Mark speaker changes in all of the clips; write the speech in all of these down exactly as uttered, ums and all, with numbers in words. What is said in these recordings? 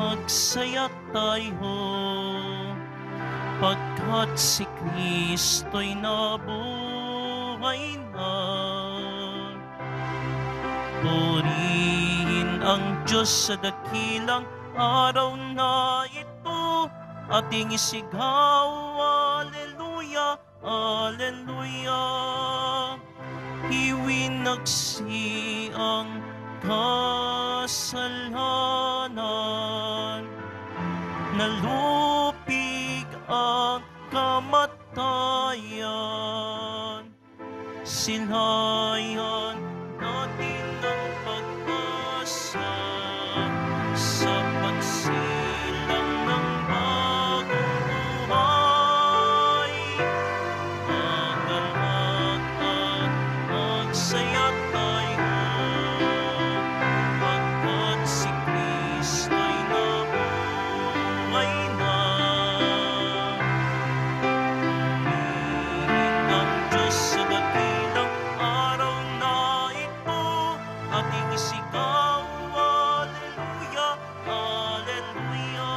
Speaker 1: magsaya tayo, pagkat si Kristo'y nabuhay na. Purihin ang Diyos sa dakilang araw na ito, ating isigaw, Alleluia, Alleluia. Iwinagsi ang kasalanan, nalupig ang kamatayan, silayan natin ang pag-asa sa pagsilang ng bagong buhay. Magalak at magsaya tayo, pagkat si Kristo'y nabuhay na. Purihin ang Diyos sa dakilang araw na ito, ating isigaw, Alleluia, Alleluia.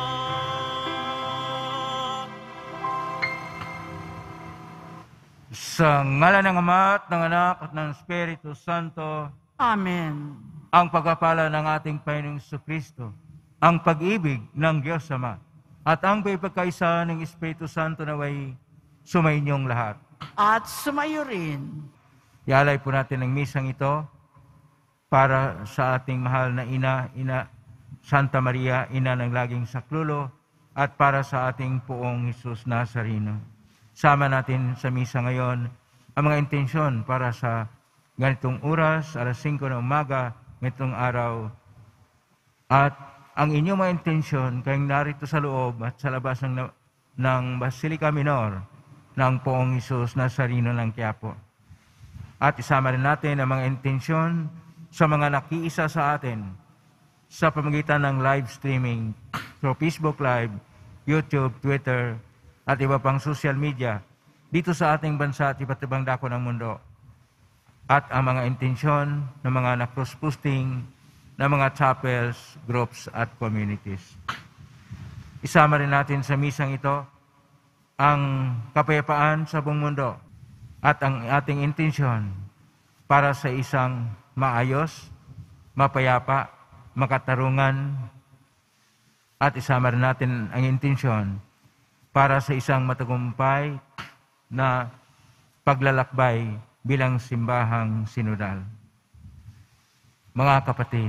Speaker 2: Sa ngalan ng Ama at ng Anak at ng Espiritu Santo,
Speaker 3: Amen.
Speaker 2: ang pagpapala ng ating Panginoong Jesucristo, ang pag-ibig ng Diyos Ama, at ang pagkakaisa ng Espiritu Santo naway sumainyong lahat.
Speaker 3: At sumayo rin.
Speaker 2: Ialay po natin ang misang ito para sa ating mahal na ina, ina Santa Maria, ina ng laging saklulo, at para sa ating poong Jesus Nazareno. Sama natin sa misa ngayon ang mga intensyon para sa ganitong oras, alas singko na umaga, ganitong araw. At ang inyong mga intensyon kayong narito sa loob at sa labas ng, ng Basilica Minor ng poong Jesus Nazareno ng Quiapo. At isama rin natin ang mga intensyon sa mga nakiisa sa atin sa pamamagitan ng live streaming through Facebook Live, YouTube, Twitter, at iba pang social media dito sa ating bansa at iba't ibang dako ng mundo. At ang mga intensyon ng mga na-cross-posting ng mga chapels, groups, at communities. Isama rin natin sa misang ito ang kapayapaan sa buong mundo at ang ating intensyon para sa isang maayos, mapayapa, makatarungan, at isama rin natin ang intensyon para sa isang matagumpay na paglalakbay bilang simbahang sinodal. Mga kapatid,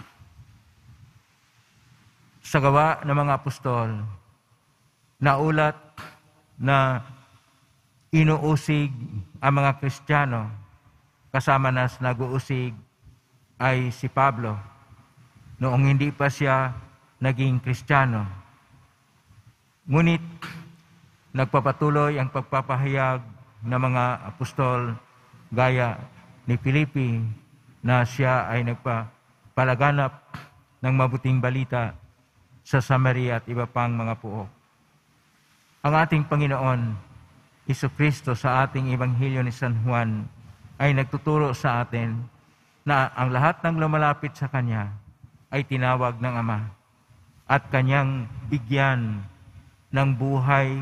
Speaker 2: sa gawa ng mga apostol, naulat na inuusig ang mga Kristiyano, kasama na sa nag-uusig ay si Pablo, noong hindi pa siya naging Kristiyano. Ngunit nagpapatuloy ang pagpapahayag ng mga apostol gaya ni Filipi na siya ay nagpapalaganap ng mabuting balita sa Samaria at iba pang mga puok. Ang ating Panginoon Jesucristo sa ating Ebanghelyo ni San Juan ay nagtuturo sa atin na ang lahat ng lumalapit sa Kanya ay tinawag ng Ama at Kanyang bigyan ng buhay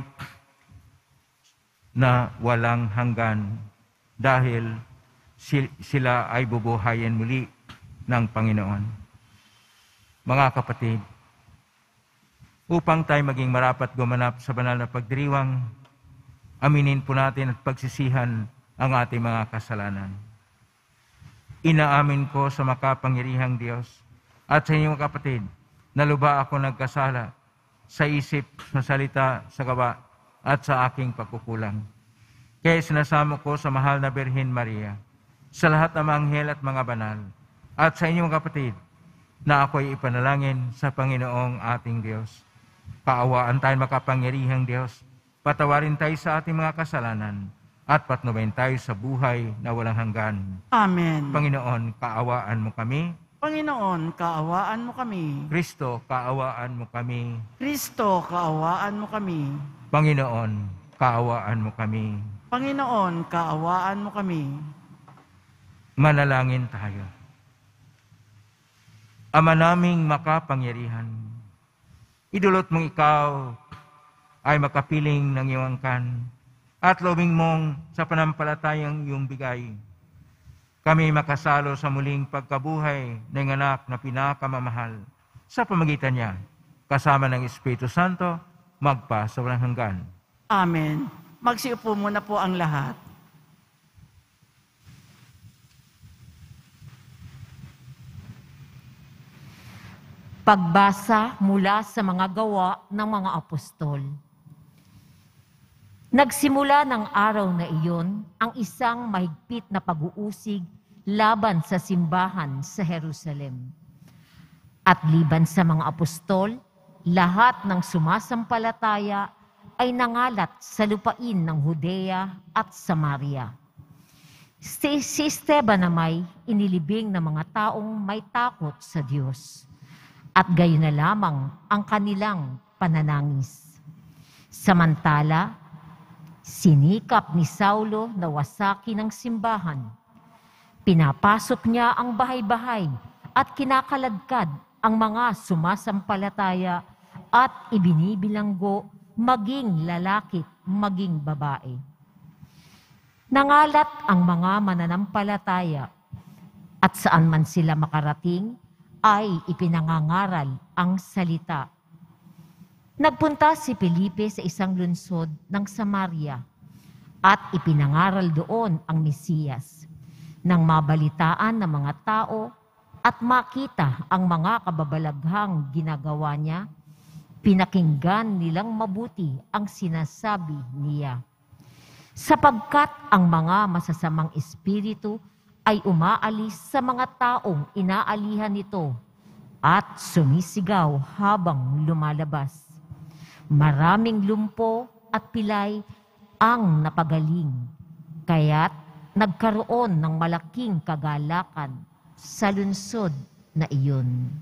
Speaker 2: na walang hanggan dahil sila ay bubuhayin muli ng Panginoon. Mga kapatid, upang tayo maging marapat gumanap sa banal na pagdiriwang, aminin po natin at pagsisihan ang ating mga kasalanan. Inaamin ko sa makapangyarihang Diyos at sa inyong kapatid na lubha ako nagkasala sa isip, sa salita, sa gawa, at sa aking pagkukulang. Kaya sinasamo ko sa mahal na Birhen Maria, sa lahat ng mga anghel at mga banal, at sa inyong kapatid, na ako'y ipanalangin sa Panginoong ating Diyos. Kaawaan tayo makapangyarihang Diyos, patawarin tayo sa ating mga kasalanan, at patnubayan tayo sa buhay na walang hanggan.
Speaker 3: Amen.
Speaker 2: Panginoon, kaawaan mo kami.
Speaker 3: Panginoon, kaawaan mo kami.
Speaker 2: Kristo, kaawaan mo kami.
Speaker 3: Kristo, kaawaan mo kami.
Speaker 2: Panginoon, kaawaan mo kami.
Speaker 3: Panginoon, kaawaan mo kami.
Speaker 2: Manalangin tayo. Ama naming makapangyarihan, idulot mong ikaw ay makapiling ng iyong angkan at lobing mong sa panampalatayang iyong bigay. Kami makasalo sa muling pagkabuhay ng anak na pinakamamahal sa pamagitan niya, kasama ng Espiritu Santo, magpa sa walang hanggan.
Speaker 3: Amen. Magsiupo muna po ang lahat.
Speaker 4: Pagbasa mula sa mga gawa ng mga apostol. Nagsimula ng araw na iyon ang isang mahigpit na pag-uusig laban sa simbahan sa Jerusalem. At liban sa mga apostol, lahat ng sumasampalataya ay nangalat sa lupain ng Judea at Samaria. Si, si Esteban namay inilibing ng mga taong may takot sa Diyos. At gayon na lamang ang kanilang pananangis. Samantala, sinikap ni Saulo na wasakin ang simbahan. Pinapasok niya ang bahay-bahay at kinakaladkad ang mga sumasampalataya at ibinibilanggo maging lalaki, maging babae. Nangalat ang mga mananampalataya at saan man sila makarating, ay ipinangangaral ang salita. Nagpunta si Felipe sa isang lungsod ng Samaria at ipinangaral doon ang Mesiyas. Nang mabalitaan ng mga tao at makita ang mga kababalaghang ginagawa niya, pinakinggan nilang mabuti ang sinasabi niya. Sapagkat ang mga masasamang espiritu ay umaalis sa mga taong inaalihan nito at sumisigaw habang lumalabas. Maraming lumpo at pilay ang napagaling, kaya't nagkaroon ng malaking kagalakan sa lungsod na iyon.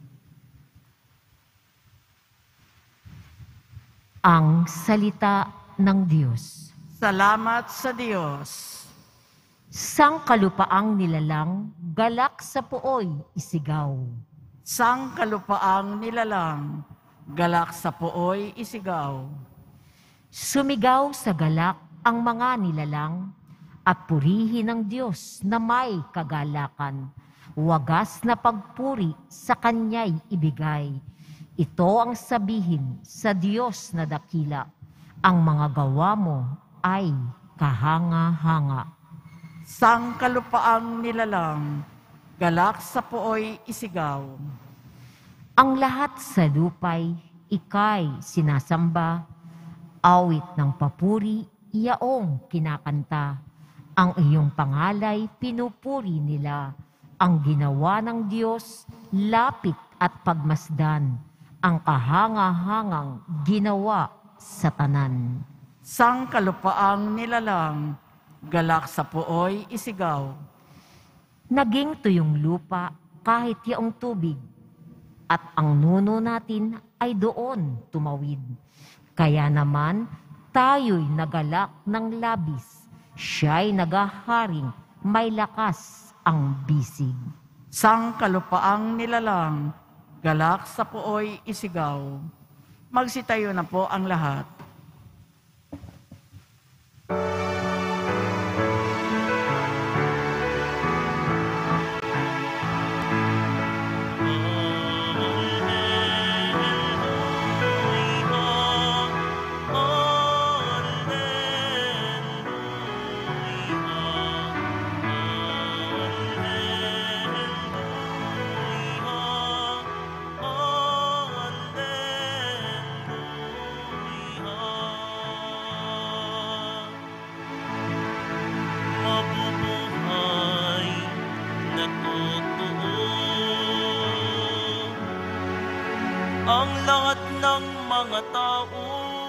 Speaker 4: Ang salita ng Diyos.
Speaker 3: Salamat sa Diyos.
Speaker 4: Sangkalupaang nilalang, galak sa puoy, isigaw.
Speaker 3: Sangkalupaang nilalang, galak sa puoy, isigaw.
Speaker 4: Sumigaw sa galak ang mga nilalang at purihin ng Diyos na may kagalakan. Wagas na pagpuri sa Kanya'y ibigay. Ito ang sabihin sa Diyos na dakila. Ang mga gawa mo ay kahanga-hanga.
Speaker 3: Sangkalupaang nilalang, galak sa puoy, isigaw.
Speaker 4: Ang lahat sa lupay, ika'y sinasamba, awit ng papuri, iyaong kinakanta. Ang iyong pangalay, pinupuri nila. Ang ginawa ng Diyos, lapit at pagmasdan. Ang kahanga-hangang ginawa sa tanan.
Speaker 3: Sangkalupaang nilalang, galak sa puoy, isigaw.
Speaker 4: Naging tuyong lupa kahit yaong tubig, at ang nuno natin ay doon tumawid. Kaya naman, tayo'y nagalak ng labis. Siya'y nagaharing, may lakas ang bisig.
Speaker 3: Sangkalupaang nilalang, galak sa puoy, isigaw. Magsitayo na po ang lahat.
Speaker 1: ang lahat ng mga tao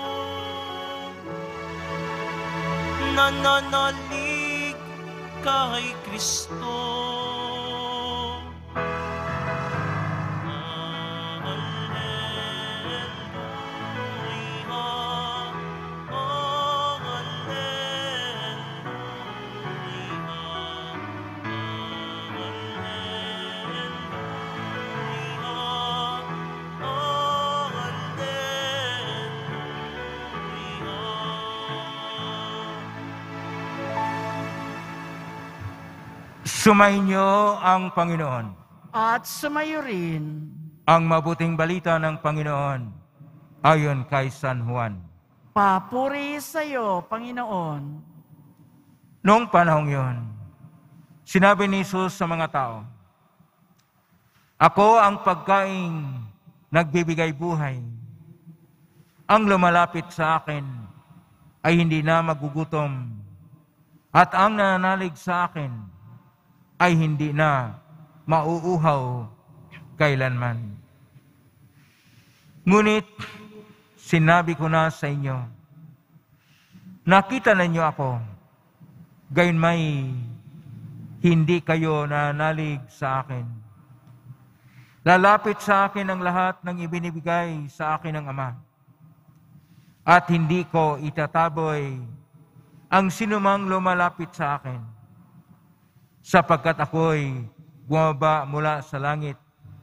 Speaker 1: nananalig kay Kristo.
Speaker 2: Sumainyo ang Panginoon.
Speaker 3: At sumayo rin.
Speaker 2: Ang mabuting balita ng Panginoon ayon kay San Juan.
Speaker 3: Papuri sa iyo, Panginoon.
Speaker 2: Noong panahong yon, sinabi ni Jesus sa mga tao, "Ako ang pagkaing nagbibigay buhay. Ang lumalapit sa akin ay hindi na magugutom, at ang nananalig sa akin ay hindi na mauuhaw kailanman. Ngunit sinabi ko na sa inyo, nakita ninyo ako, gayon may hindi kayo nananalig sa akin. Lalapit sa akin ang lahat ng ibinibigay sa akin ng Ama, at hindi ko itataboy ang sinumang lumalapit sa akin, sapagkat ako'y bumaba mula sa langit,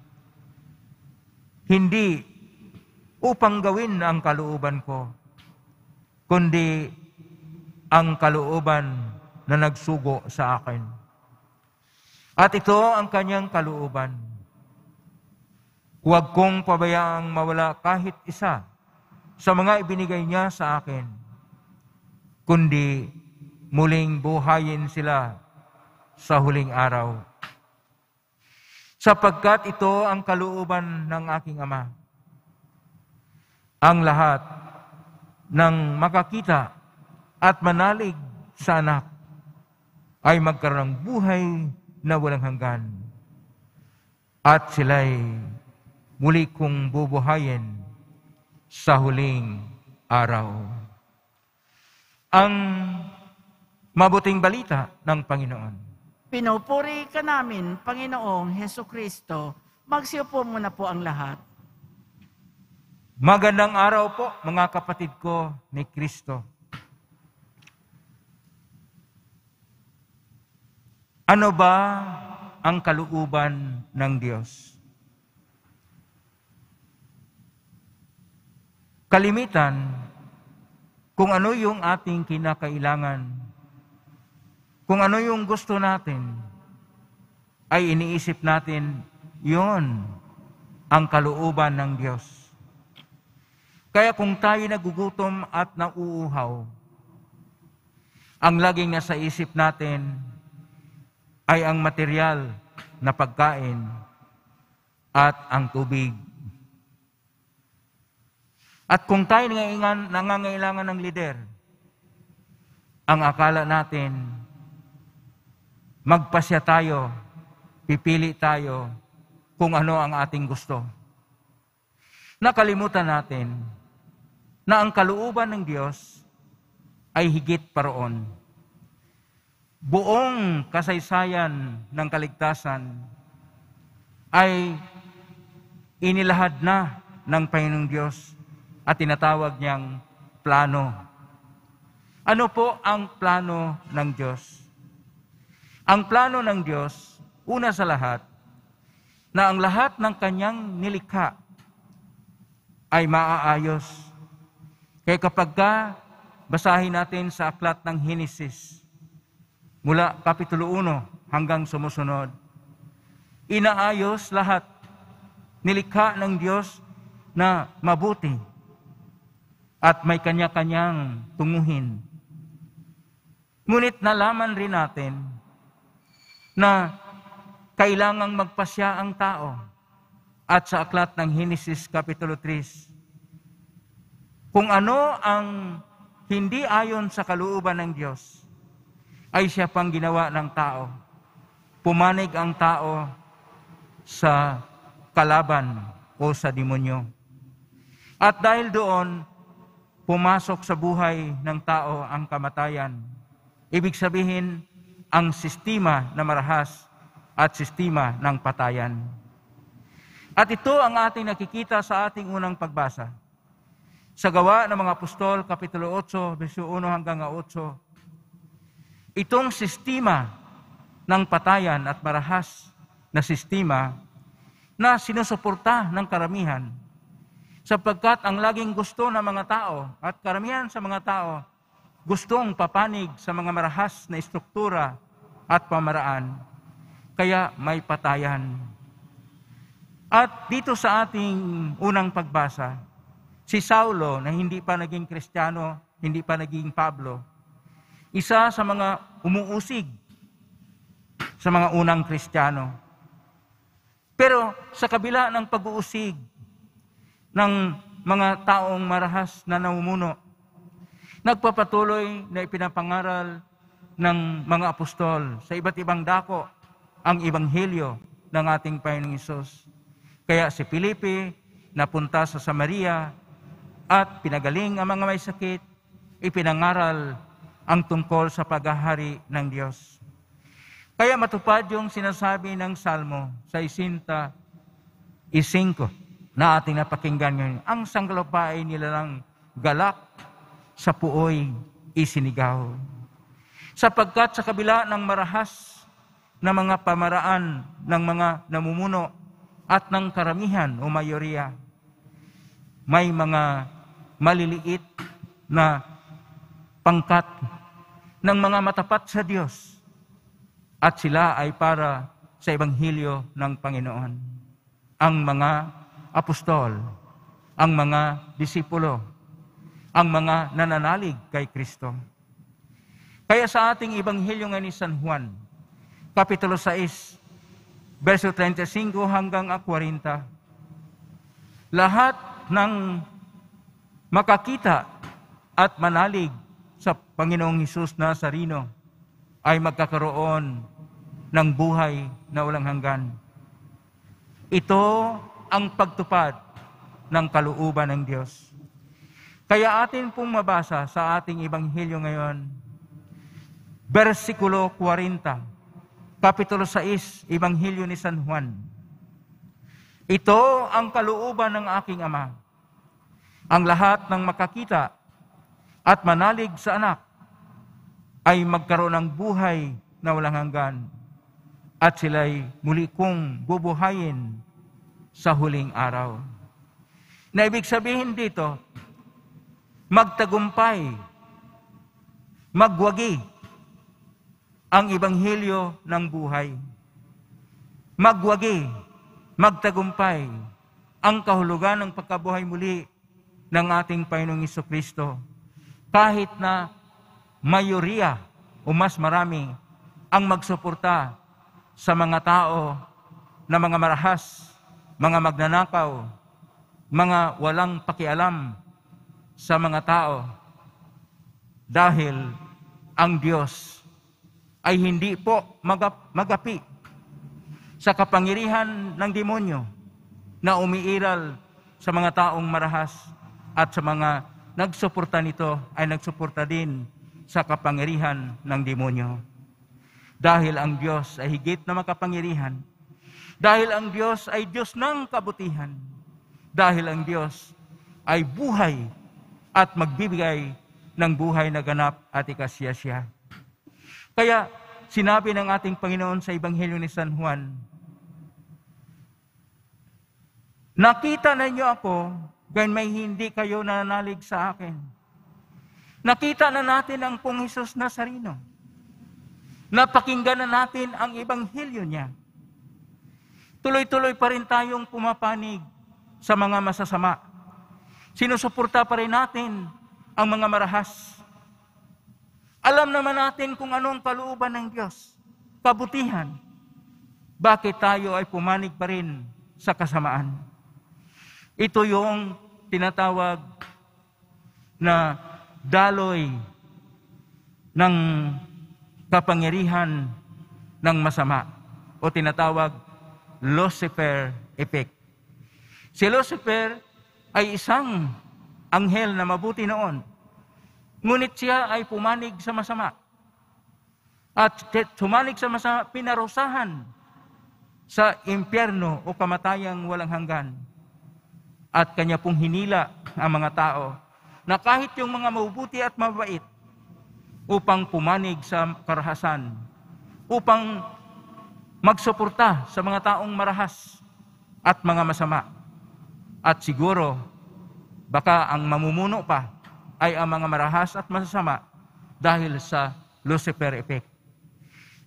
Speaker 2: hindi upang gawin ang kalooban ko, kundi ang kalooban na nagsugo sa akin. At ito ang kanyang kalooban. Huwag kong pabayaang mawala kahit isa sa mga ibinigay niya sa akin, kundi muling buhayin sila sa huling araw. Sapagkat ito ang kalooban ng aking Ama, ang lahat ng makakita at manalig sa anak ay magkaroon ng buhay na walang hanggan, at sila'y muli kong bubuhayin sa huling araw." Ang mabuting balita ng Panginoon.
Speaker 3: Pinupuri ka namin, Panginoong Heso Kristo. Magsiupo muna po ang lahat.
Speaker 2: Magandang araw po, mga kapatid ko ni Kristo. Ano ba ang kalooban ng Diyos? Kalimitan, kung ano yung ating kinakailangan, kung ano yung gusto natin, ay iniisip natin, yon ang kalooban ng Diyos. Kaya kung tayo nagugutom at nauuhaw, ang laging nasa isip natin ay ang material na pagkain at ang tubig. At kung tayo nangangailangan ng lider, ang akala natin, magpasya tayo, pipili tayo kung ano ang ating gusto. Nakalimutan natin na ang kalooban ng Diyos ay higit pa roon. Buong kasaysayan ng kaligtasan ay inilahad na ng Panginoong Diyos at tinatawag niyang plano. Ano po ang plano ng Diyos? Ang plano ng Diyos, una sa lahat, na ang lahat ng kanyang nilikha ay maaayos. Kaya kapag ka, basahin natin sa aklat ng Henesis, mula Kapitulo one hanggang sumusunod, inaayos lahat, nilikha ng Diyos na mabuti at may kanya-kanyang tunguhin. Ngunit nalaman rin natin na kailangang magpasya ang tao. At sa aklat ng Henesis Kapitulo three, kung ano ang hindi ayon sa kalooban ng Diyos, ay siya pang ginawa ng tao. Pumanig ang tao sa kalaban o sa demonyo. At dahil doon, pumasok sa buhay ng tao ang kamatayan. Ibig sabihin, ang sistema na marahas at sistema ng patayan. At ito ang ating nakikita sa ating unang pagbasa. Sa Gawa ng mga Apostol, Kapitulo eight, verso one hanggang eight, itong sistema ng patayan at marahas na sistema na sinusuporta ng karamihan, sapagkat ang laging gusto ng mga tao at karamihan sa mga tao gustong papanig sa mga marahas na istruktura at pamaraan kaya may patayan. At dito sa ating unang pagbasa, si Saulo na hindi pa naging Kristiyano, hindi pa naging Pablo, isa sa mga umuusig sa mga unang Kristiyano. Pero sa kabila ng pag-uusig ng mga taong marahas na namumuno, nagpapatuloy na ipinapangaral ng mga apostol sa iba't ibang dako ang ebanghelyo ng ating Panginoong Hesus. Kaya si Felipe napunta sa Samaria at pinagaling ang mga may sakit, ipinangaral ang tungkol sa paghahari ng Diyos. Kaya matupad yung sinasabi ng Salmo sa isinta isingko na ating napakinggan ngayon. Ang sanggalupay nila ng galak sa puoy isinigaw. Sapagkat sa kabila ng marahas na mga pamaraan ng mga namumuno at ng karamihan o mayoriya, may mga maliliit na pangkat ng mga matapat sa Diyos at sila ay para sa ebanghelyo ng Panginoon. Ang mga apostol, ang mga disipulo, ang mga nananalig kay Kristo. Kaya sa ating ebanghelyo ngayon ni San Juan, Kapitulo six, verso thirty-five hanggang forty, lahat ng makakita at manalig sa Panginoong Hesus Nazareno ay magkakaroon ng buhay na walang hanggan. Ito ang pagtupad ng kalooban ng Diyos. Kaya atin pong mabasa sa ating ebanghelyo ngayon, versikulo forty, Kapitulo six, Ebanghelyo ni San Juan. Ito ang kalooban ng aking Ama. Ang lahat ng makakita at manalig sa anak ay magkaroon ng buhay na walang hanggan at sila'y muli kong bubuhayin sa huling araw. Na ibig sabihin dito, magtagumpay, magwagi ang ebanghelyo ng buhay. Magwagi, magtagumpay ang kahulugan ng pagkabuhay muli ng ating Panginoong Jesucristo. Kahit na mayoriya o mas marami ang magsuporta sa mga tao na mga marahas, mga magnanakaw, mga walang pakialam sa mga tao. Dahil ang Diyos ay hindi po magap- magapi sa kapangyarihan ng demonyo na umiiral sa mga taong marahas at sa mga nagsuporta nito ay nagsuporta din sa kapangyarihan ng demonyo. Dahil ang Diyos ay higit na makapangyarihan. Dahil ang Diyos ay Diyos ng kabutihan. Dahil ang Diyos ay buhay at magbibigay ng buhay na ganap at ikasiyasya. Kaya sinabi ng ating Panginoon sa Ebanghelyo ni San Juan, nakita ninyo ako, gayon may hindi kayo nananalig sa akin. Nakita na natin ang Pong Hesus Nazareno. Napakinggan na natin ang Ebanghelyo niya. Tuloy-tuloy pa rin tayong pumapanig sa mga masasama. Sinusuporta pa rin natin ang mga marahas. Alam naman natin kung anong kalooban ng Diyos, kabutihan. Bakit tayo ay pumanig pa rin sa kasamaan? Ito yung tinatawag na daloy ng kapangyarihan ng masama o tinatawag Lucifer effect. Si Lucifer ay isang anghel na mabuti noon. Ngunit siya ay pumanig sa masama. At pumanig sa masama, pinarusahan sa impyerno o kamatayang walang hanggan. At kanya pong hinila ang mga tao na kahit yung mga mabubuti at mabait upang pumanig sa karahasan, upang magsuporta sa mga taong marahas at mga masama. At siguro, baka ang mamumuno pa ay ang mga marahas at masasama dahil sa Lucifer effect.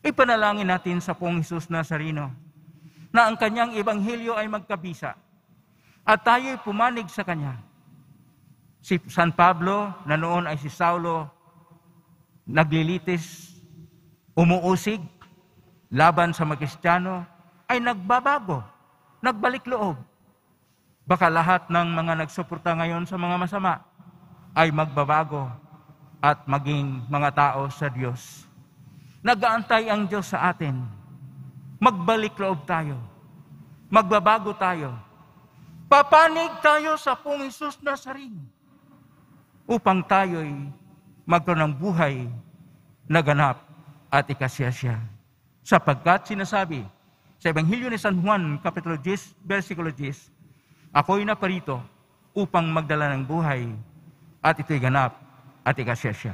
Speaker 2: Ipanalangin natin sa Poong Jesus Nazareno na ang kanyang ebanghelyo ay magkabisa at tayo'y pumanig sa kanya. Si San Pablo, na noon ay si Saulo, naglilitis, umuusig, laban sa mga Kristiyano, ay nagbabago, nagbalik loob. Baka lahat ng mga nagsuporta ngayon sa mga masama ay magbabago at maging mga tao sa Diyos. Nag-aantay ang Diyos sa atin. Magbalik loob tayo. Magbabago tayo. Papanig tayo sa Poong Jesus Nazareno upang tayo'y magkaroon ng buhay na ganap at ikasiyasya. Sapagkat sinasabi sa Ebanghelyo ni San Juan, Kapitulo ten, versikulo ten, ako'y naparito upang magdala ng buhay at ito'y ganap at ikasiyasya.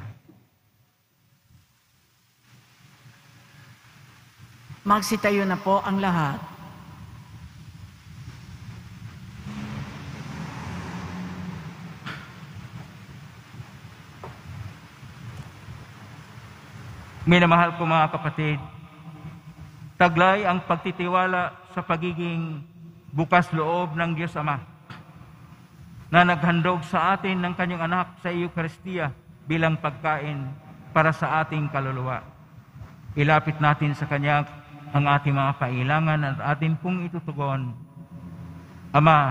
Speaker 3: Magsitayo na po ang lahat.
Speaker 2: Minamahal ko mga kapatid, taglay ang pagtitiwala sa pagiging bukas loob ng Diyos Ama na naghandog sa atin ng kanyang anak sa Eucharistia bilang pagkain para sa ating kaluluwa. Ilapit natin sa kanya ang ating mga kailangan at atin pong itutugon. Ama,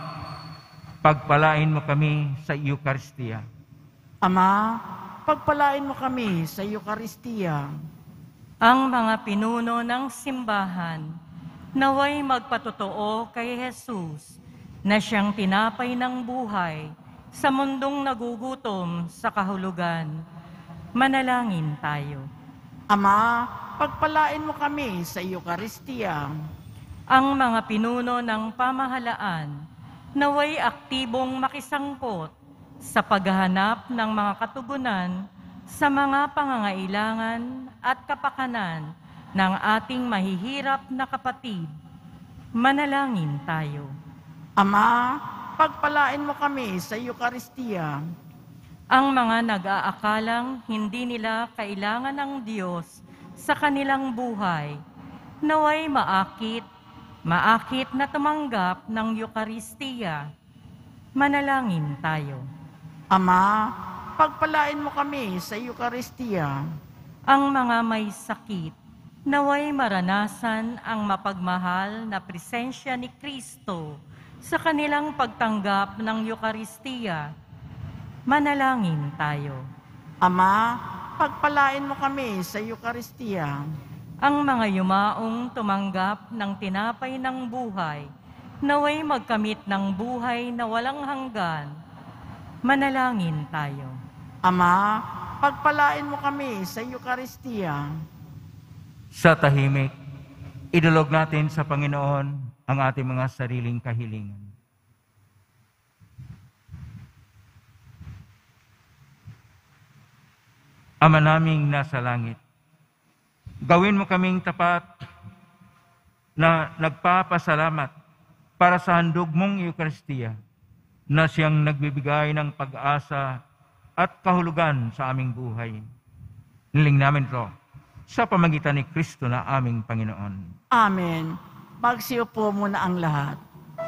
Speaker 2: pagpalain mo kami sa Eucharistia.
Speaker 3: Ama, pagpalain mo kami sa Eucharistia.
Speaker 5: Ang mga pinuno ng simbahan, naway magpatotoo kay Jesus na siyang tinapay ng buhay sa mundong nagugutom sa kahulugan. Manalangin tayo.
Speaker 3: Ama, pagpalain mo kami sa Eucharistia.
Speaker 5: Ang mga pinuno ng pamahalaan, naway aktibong makisangkot sa paghahanap ng mga katugunan sa mga pangangailangan at kapakanan ng ating mahihirap na kapatid. Manalangin tayo.
Speaker 3: Ama, pagpalain mo kami sa Eucharistia.
Speaker 5: Ang mga nag-aakalang hindi nila kailangan ng Diyos sa kanilang buhay, naway maakit, maakit na tumanggap ng Eucharistia. Manalangin tayo.
Speaker 3: Ama, pagpalain mo kami sa Eucharistia.
Speaker 5: Ang mga may sakit, naway maranasan ang mapagmahal na presensya ni Kristo sa kanilang pagtanggap ng Eucharistia. Manalangin tayo.
Speaker 3: Ama, pagpalain mo kami sa Eucharistia.
Speaker 5: Ang mga yumaong tumanggap ng tinapay ng buhay, naway magkamit ng buhay na walang hanggan. Manalangin tayo.
Speaker 3: Ama, pagpalain mo kami sa Eucharistia.
Speaker 2: Sa tahimik, idulog natin sa Panginoon ang ating mga sariling kahilingan. Ama naming nasa langit, gawin mo kaming tapat na nagpapasalamat para sa handog mong Eucharistia na siyang nagbibigay ng pag-asa at kahulugan sa aming buhay. Niling namin ito sa pamagitan ni Kristo na aming Panginoon.
Speaker 3: Amen. Magsiupo muna ang lahat.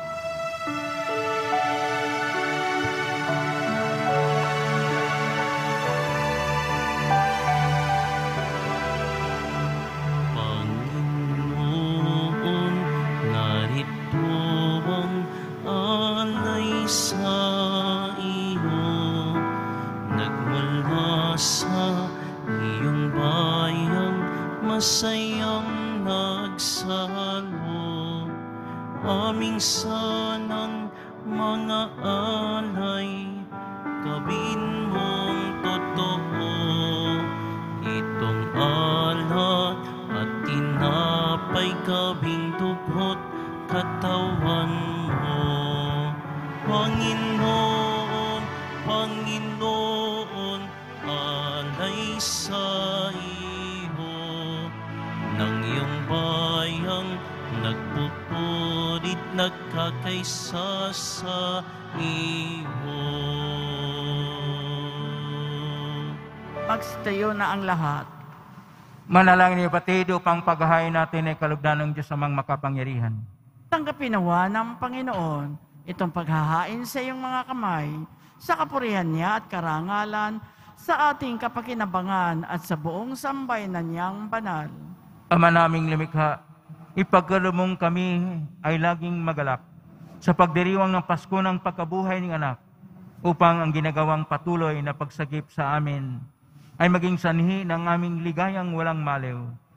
Speaker 1: Panginoon, narito ang alay sa iyo, nagmula sa iyong bayang masayang nagsalo, aming sanang mga alay, gawin mong totoo, itong alat at tinapay gawing dugo't katawan mo. Panginoon, Panginoon, alay sa iyo, ng iyong bayang nagpupulit, nagkakaisa sa iyo.
Speaker 3: Magsitayo na ang lahat.
Speaker 2: Manalangin niyo batid upang paghahain natin ay kalugdan ng Diyos amang makapangyarihan.
Speaker 3: Tanggapin nawa ng Panginoon itong paghahain sa iyong mga kamay, sa kapurihan niya at karangalan, sa ating kapakinabangan at sa buong sambayanan niyang banal.
Speaker 2: Ama naming lumikha, ipagkalumong kami ay laging magalak sa pagdiriwang ng Pasko ng pagkabuhay ng anak, upang ang ginagawang patuloy na pagsagip sa amin ay maging sanhi ng aming ligayang walang maliw.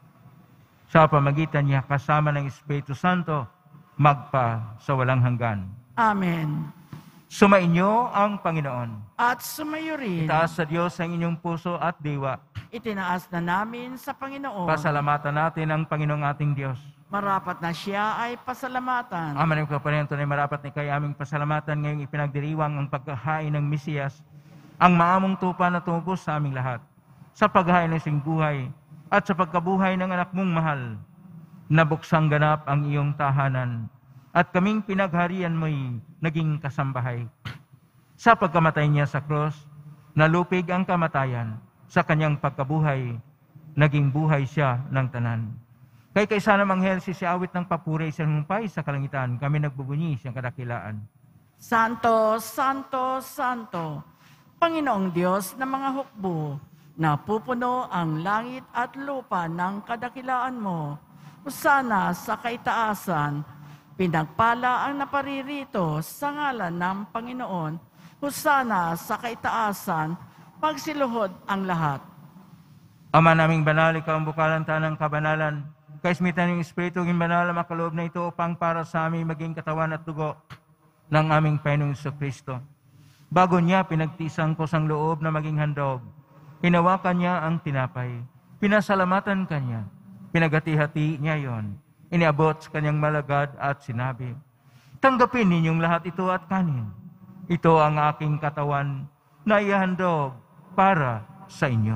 Speaker 2: Sa pamagitan niya kasama ng Espiritu Santo, magpa sa walang hanggan.
Speaker 3: Amen.
Speaker 2: Sumainyo ang Panginoon.
Speaker 3: At sumayo rin,
Speaker 2: Itaas sa Diyos ang inyong puso at diwa.
Speaker 3: itinaas na namin sa Panginoon.
Speaker 2: Pasalamatan natin ang Panginoong ating Diyos.
Speaker 3: Marapat na siya ay pasalamatan.
Speaker 2: Ama ng kaparinto na marapat ni kay aming pasalamatan ngayong ipinagdiriwang ang paghahain ng Mesiyas, ang maamong tupa na tumubos sa aming lahat, sa paghahain ng sing buhay at sa pagkabuhay ng anak mong mahal. Nabuksang ganap ang iyong tahanan at kaming pinagharian mo'y naging kasambahay. Sa pagkamatay niya sa krus, nalupig ang kamatayan. Sa kanyang pagkabuhay, naging buhay siya ng tanan. Kay kaysa namang helsi si awit ng papuri sa humpay sa kalangitan, kami nagbubunyi siyang kadakilaan.
Speaker 3: Santo, Santo, Santo, Panginoong Diyos ng mga hukbo, na pupuno ang langit at lupa ng kadakilaan mo. Hosana sa kaitaasan, pinagpala ang naparirito sa ngalan ng Panginoon. Hosana sa kaitaasan, pagsiluhod ang lahat.
Speaker 2: Ama naming banal, ikaw ang bukalan tanang kabanalan, kaismitan ng Espiritu ng banal na makaloob na ito upang para sa amin maging katawan at dugo ng aming Panginoong Kristo. Bago niya pinagtisang ko sang loob na maging handog, hinawakan niya ang tinapay, pinasalamatan kanya, pinagati-hati niya yon, iniabot sa kanyang malagad at sinabi, tanggapin ninyong lahat ito at kanin. Ito ang aking katawan na ihandog para sa inyo.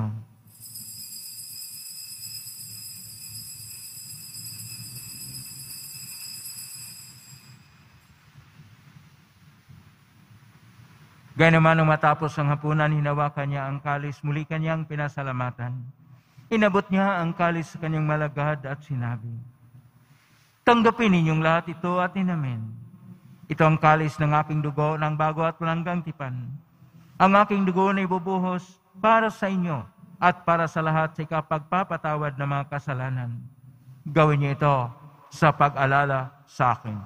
Speaker 2: Gaya naman nung matapos ang hapunan, hinawakan niya ang kalis, muli kanyang pinasalamatan. Inabot niya ang kalis sa kanyang malagad at sinabi, tanggapin ninyong lahat ito at inamin. Ito ang kalis ng aking dugo ng bago at walang tipan. Ang aking dugo na ibubuhos para sa inyo at para sa lahat sa ikapagpapatawad ng mga kasalanan. Gawin niyo ito sa pag-alala sa akin.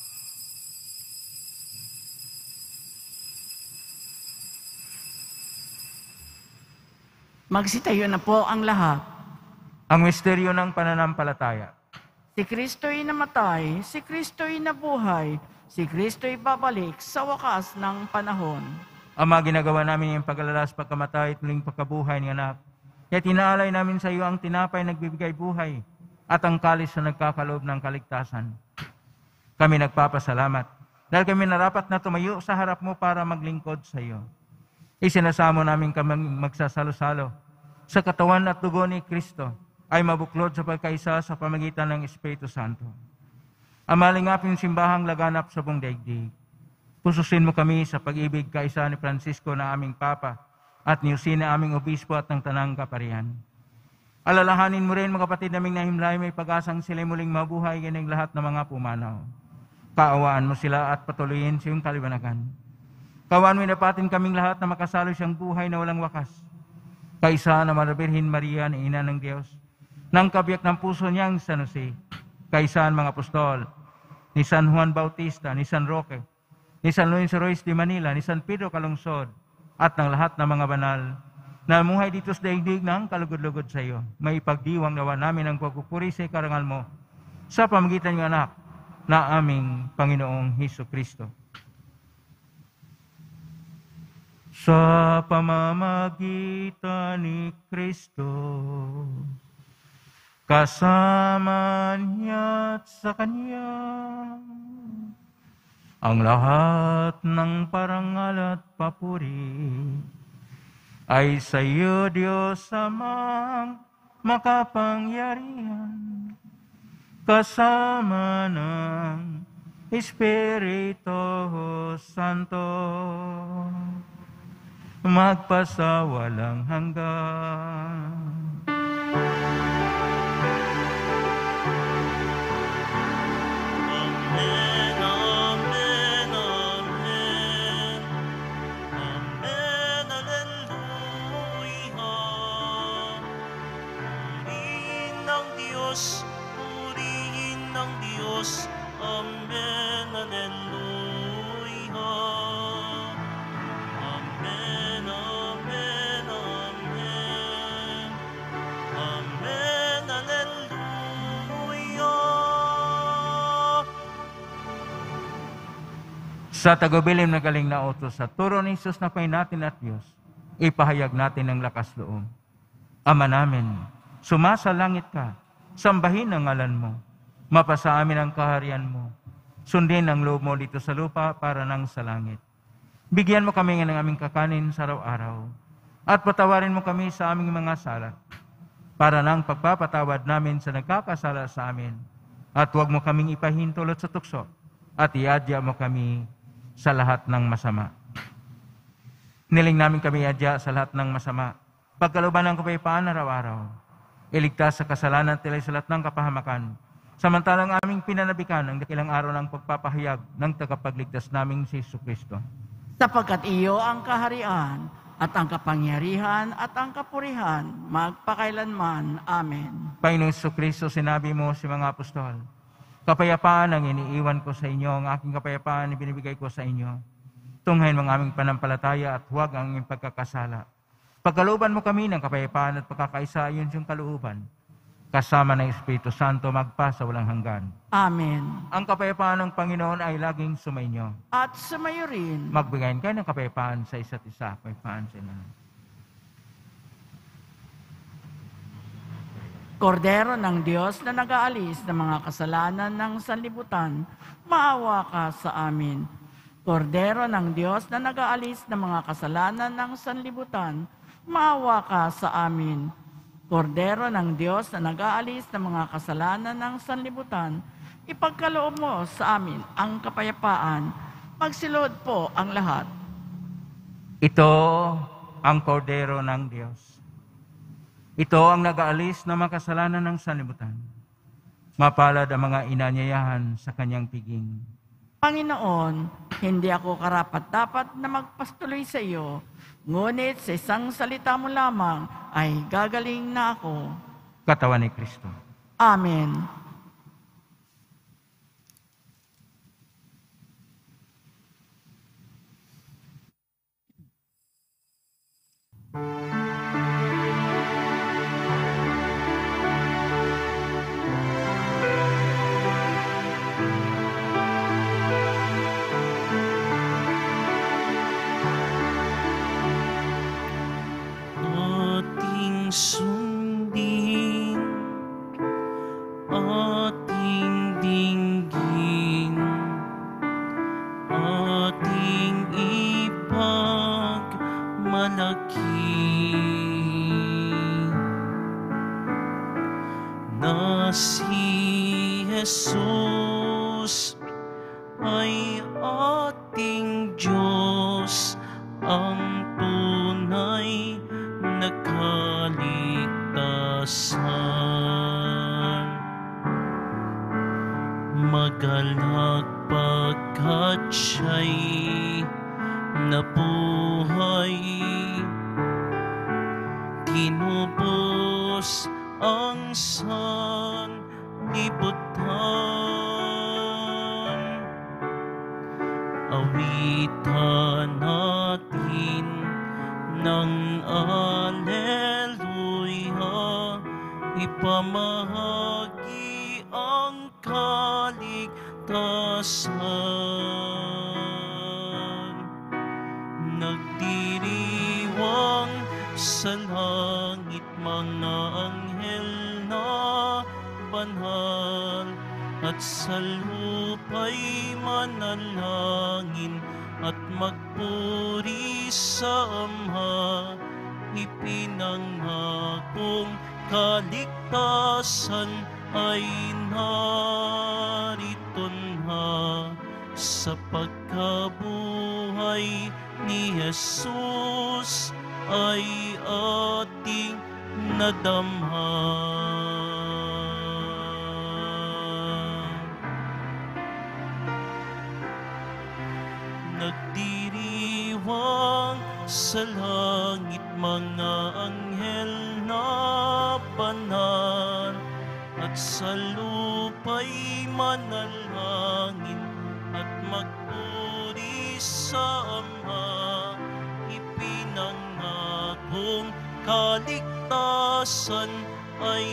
Speaker 3: Magsitayo na po ang lahat.
Speaker 2: Ang misteryo ng pananampalataya.
Speaker 3: Si Kristo'y namatay, si Kristo'y nabuhay, si Kristo'y babalik sa wakas ng panahon.
Speaker 2: Ama, ginagawa namin yung pag-alalas, pagkamatay at muling pagkabuhay ng anak. Kaya tinaalay namin sa iyo ang tinapay nagbibigay buhay at ang kalis na nagkakaloob ng kaligtasan. Kami nagpapasalamat dahil kami narapat na tumayo sa harap mo para maglingkod sa iyo. Isinasamo namin kami magsasalo-salo sa katawan at dugo ni Kristo ay mabuklod sa pagkaisa sa pamagitan ng Espiritu Santo. Amalingapin simbahang laganap sa buong daigdig. Pususin mo kami sa pag-ibig kaisa ni Francisco na aming Papa at ni Jose na aming Obispo at ng Tanang Kaparian. Alalahanin mo rin mga kapatid naming nahimlay may pag-asang sila muling mabuhay ganing lahat ng mga pumanaw. Kaawaan mo sila at patuloyin sa iyong kaliwanagan. Kaawaan mo inapatin kaming lahat na makasalo siyang buhay na walang wakas. Kaisa na Birhen Maria na Ina ng Diyos, ng kabiyak ng puso niyang San Jose, kaisa ang mga apostol, ni San Juan Bautista, ni San Roque, ni San Lorenzo Ruiz de Manila, ni San Pedro Calungsod, at ng lahat ng mga banal na muhay dito sa daigdig ng kalugod-lugod sa iyo. May ipagdiwang nawa namin ang pagpupuri sa karangal mo sa pamagitan ng anak na aming Panginoong Hesus Kristo. Sa pamamagitan ni Kristo, kasama niya at sa Kanya, ang lahat ng parangal at papuri ay sa iyo, Diyos Amang makapangyarihan, kasama ng Espiritu Santo, magpasawalang hanggan. Sa tagubilin na galing na utos sa turo ni Jesus na Panginoon natin at Diyos, ipahayag natin ng lakas loob. Ama namin, sumasa langit ka, sambahin ang ngalan mo, mapasa amin ang kaharian mo, sundin ang loob mo dito sa lupa para nang sa langit. Bigyan mo kami ng aming kakanin sa araw-araw, at patawarin mo kami sa aming mga sala, para nang pagpapatawad namin sa nagkakasala sa amin, at huwag mo kaming ipahintulot sa tukso, at iadya mo kami sa lahat ng masama. Niling namin kami iadya sa lahat ng masama, pagkalooban ng kapayapaan araw-araw, iligtas sa kasalanan at sa lahat ng kapahamakan, samantalang aming pinanabikan ang dakilang araw ng pagpapahayag ng tagapagligtas naming si Jesucristo.
Speaker 3: Sapagkat iyo ang kaharian at ang kapangyarihan at ang kapurihan magpakailanman. Amen.
Speaker 2: Panginoong Jesucristo, sinabi mo si mga apostol, kapayapaan ang iniiwan ko sa inyo, ang aking kapayapaan ibinibigay ko sa inyo. Tunghayin mo ang aming panampalataya at huwag ang aming pagkakasala. Pagkalooban mo kami ng kapayapaan at pagkakaisa ayon sa kalooban, kasama ng Espiritu Santo magpa sa walang hanggan.
Speaker 3: Amen.
Speaker 2: Ang kapayapaan ng Panginoon ay laging sumainyo.
Speaker 3: At sumayo rin.
Speaker 2: Magbigayin kayo ng kapayapaan sa isa't isa. Kapayapaan sa inyo.
Speaker 3: Kordero ng Diyos na nag-aalis ng mga kasalanan ng sanlibutan, maawa ka sa amin. Kordero ng Diyos na nag-aalis ng mga kasalanan ng sanlibutan, maawa ka sa amin. Kordero ng Diyos na nag-aalis ng mga kasalanan ng sanlibutan, ipagkaloob mo sa amin ang kapayapaan. Magsilod po ang lahat.
Speaker 2: Ito ang kordero ng Diyos. Ito ang nag-aalis ng mga kasalanan ng sanlibutan. Mapalad ang mga inanyayahan sa kanyang piging.
Speaker 3: Panginoon, hindi ako karapat-dapat na magpastuloy sa iyo, ngunit sa isang salita mo lamang ay gagaling na ako.
Speaker 2: Katawan ni Kristo.
Speaker 3: Amen.
Speaker 1: Ating sundin, ating dinggin, ating ipagmalaki na si Jesus ay ating Diyos, ang tunay na kaligtasan. Magalak pagkat siya'y nabuhay, tinubos ang sanlibutan. Awitan natin ng Alleluia, ipamahagi ang kaligtasan. Nagdiriwang sa langit mga anghel na banal, at sa lupa'y manalangin at magpuri sa Ama. Ipinangakong kaligtasan ay narito na, sa pagkabuhay ni Jesus ay ating nadamha. Nagdiriwang sa langit mga anghel na banal, at sa lupa'y manalangin at magpuri sa Ama. Ipinangakong kaligtasan ay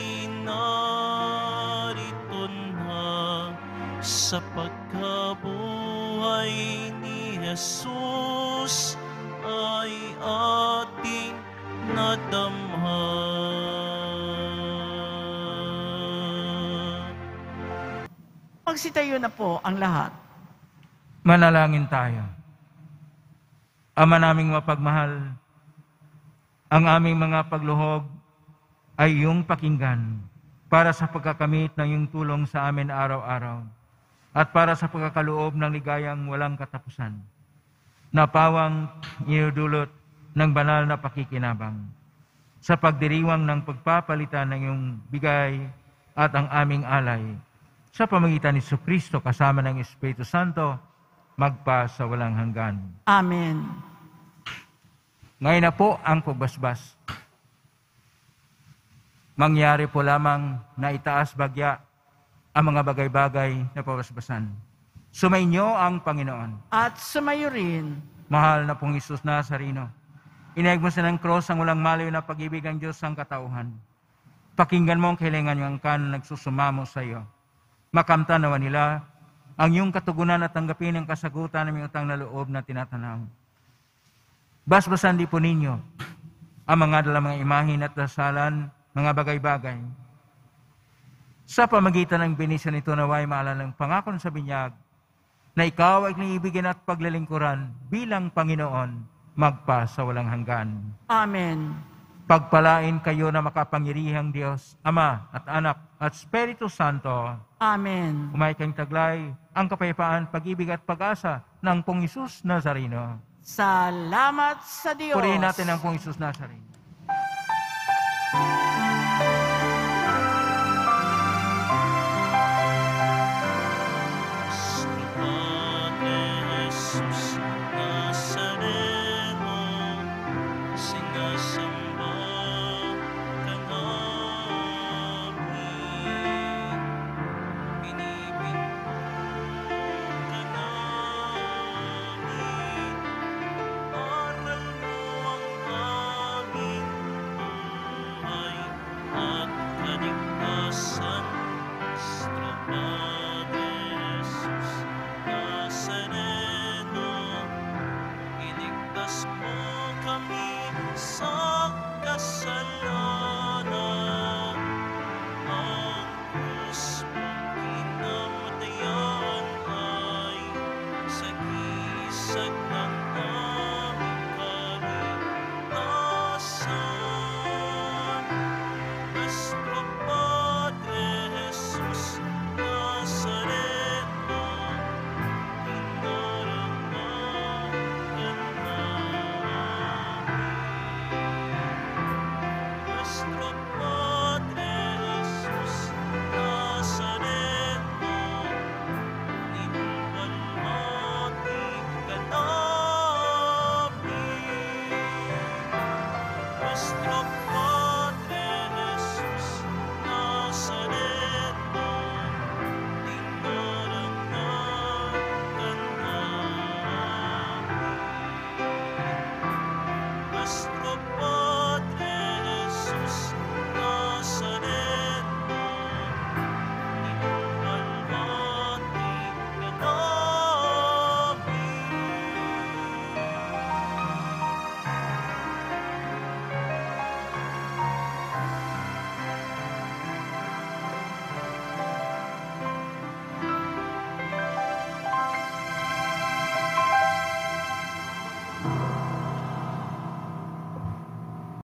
Speaker 1: narito na, sa pagkabuhay ni Jesus ay ating nadamha.
Speaker 3: Magsitayo na po ang lahat.
Speaker 2: Manalangin tayo. Ama naming mapagmahal, ang aming mga pagluhog ay iyong pakinggan para sa pagkakamit ng iyong tulong sa amin araw-araw at para sa pagkakaloob ng ligayang walang katapusan na pawang inudulot ng banal na pakikinabang sa pagdiriwang ng pagpapalitan ng iyong bigay at ang aming alay sa pamagitan ni Jesucristo kasama ng Espiritu Santo magpa sa walang hanggan.
Speaker 3: Amen.
Speaker 2: Ngayon na po ang pagbasbas. Mangyari po lamang na itaas bagya ang mga bagay-bagay na pabasbasan. Sumainyo ang Panginoon.
Speaker 3: At sumayo rin.
Speaker 2: Mahal na pong Isus Nazareno, inayag mo sa ng cross ang walang maliw na pag-ibig ng Diyos ang katauhan. Pakinggan mo ang kahilingan ng angkan na nagsusumamo sa iyo. Makamtan nawa nila ang iyong katugunan at tanggapin ang kasagutan ng iyong utang na loob na tinatanaw. Basbasan di po ninyo ang mga dalang mga imahin at dasalan, mga bagay-bagay. Sa pamagitan ng benisyon nito naway maalala ng pangako sa binyag na ikaw ay niibigin at paglalingkuran bilang Panginoon magpa sa walang hanggan.
Speaker 3: Amen.
Speaker 2: Pagpalain kayo na makapangyarihang Diyos, Ama at Anak at Espiritu Santo.
Speaker 3: Amen.
Speaker 2: Umay kang taglay ang kapayapaan, pag-ibig at pag-asa ng Pong Isus Nazareno.
Speaker 3: Salamat sa Diyos.
Speaker 2: Purihin natin ang Pong Isus Nazareno.
Speaker 1: Jesus Nazareno, sinasamba ka namin, binibintang ka namin, aral mo ang aming buhay at kaligtasan. Nuestro Padre Jesus Nazareno, iligtas mo kami sa kasalanan.